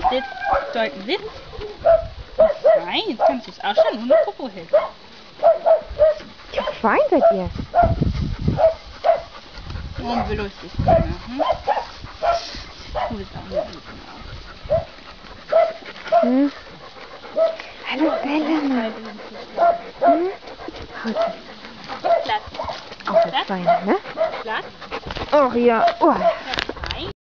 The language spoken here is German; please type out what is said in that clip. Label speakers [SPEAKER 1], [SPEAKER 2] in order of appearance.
[SPEAKER 1] Sitz. Deuten Sitz. Nein, jetzt kannst du es ausstellen ohne Popohilfe.
[SPEAKER 2] Ja, fein seid ihr.
[SPEAKER 1] Und will lustig machen. Du bist auch nicht gut gemacht.
[SPEAKER 2] Hm? Hallo Selena. Hm?
[SPEAKER 1] Platz.
[SPEAKER 2] Auch das Bein, ne?
[SPEAKER 1] Platz.
[SPEAKER 2] Ach ja. Oh.